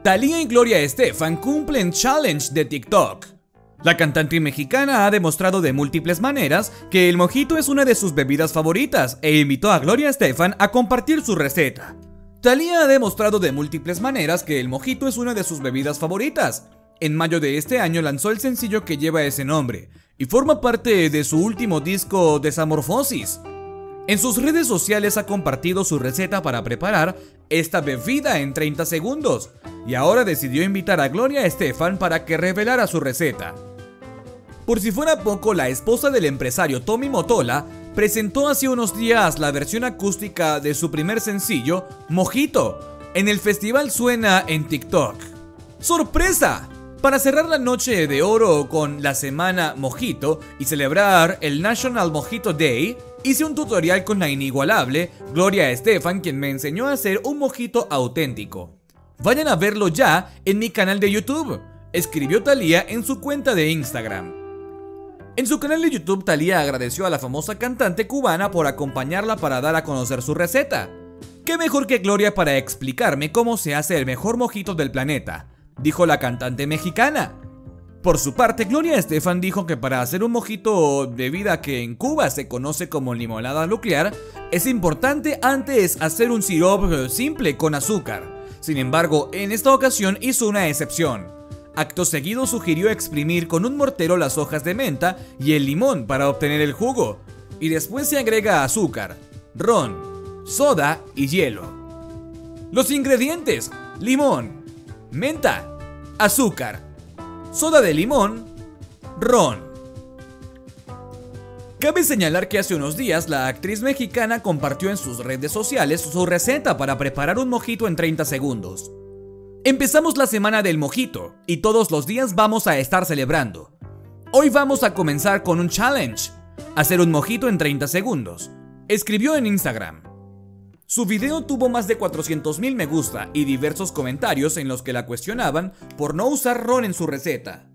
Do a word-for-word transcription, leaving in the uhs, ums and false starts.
Thalía y Gloria Estefan cumplen challenge de TikTok. La cantante mexicana ha demostrado de múltiples maneras que el mojito es una de sus bebidas favoritas e invitó a Gloria Estefan a compartir su receta. Thalía ha demostrado de múltiples maneras que el mojito es una de sus bebidas favoritas. En mayo de este año lanzó el sencillo que lleva ese nombre y forma parte de su último disco Desamorfosis. En sus redes sociales ha compartido su receta para preparar esta bebida en treinta segundos y ahora decidió invitar a Gloria Estefan para que revelara su receta. Por si fuera poco, la esposa del empresario Tommy Mottola presentó hace unos días la versión acústica de su primer sencillo, Mojito, en el festival Suena en TikTok. ¡Sorpresa! Para cerrar la noche de oro con la semana Mojito y celebrar el National Mojito Day, hice un tutorial con la inigualable Gloria Estefan, quien me enseñó a hacer un mojito auténtico. Vayan a verlo ya en mi canal de YouTube, escribió Thalía en su cuenta de Instagram. En su canal de YouTube, Thalía agradeció a la famosa cantante cubana por acompañarla para dar a conocer su receta. ¿Qué mejor que Gloria para explicarme cómo se hace el mejor mojito del planeta?, dijo la cantante mexicana. Por su parte, Gloria Estefan dijo que para hacer un mojito, bebida que en Cuba se conoce como limonada nuclear, es importante antes hacer un sirope simple con azúcar. Sin embargo, en esta ocasión hizo una excepción. Acto seguido sugirió exprimir con un mortero las hojas de menta y el limón para obtener el jugo, y después se agrega azúcar, ron, soda y hielo. Los ingredientes: limón, menta, azúcar, soda de limón, ron. Cabe señalar que hace unos días la actriz mexicana compartió en sus redes sociales su receta para preparar un mojito en treinta segundos. Empezamos la semana del mojito y todos los días vamos a estar celebrando. Hoy vamos a comenzar con un challenge: hacer un mojito en treinta segundos, escribió en Instagram. Su video tuvo más de cuatrocientos mil me gusta y diversos comentarios en los que la cuestionaban por no usar ron en su receta.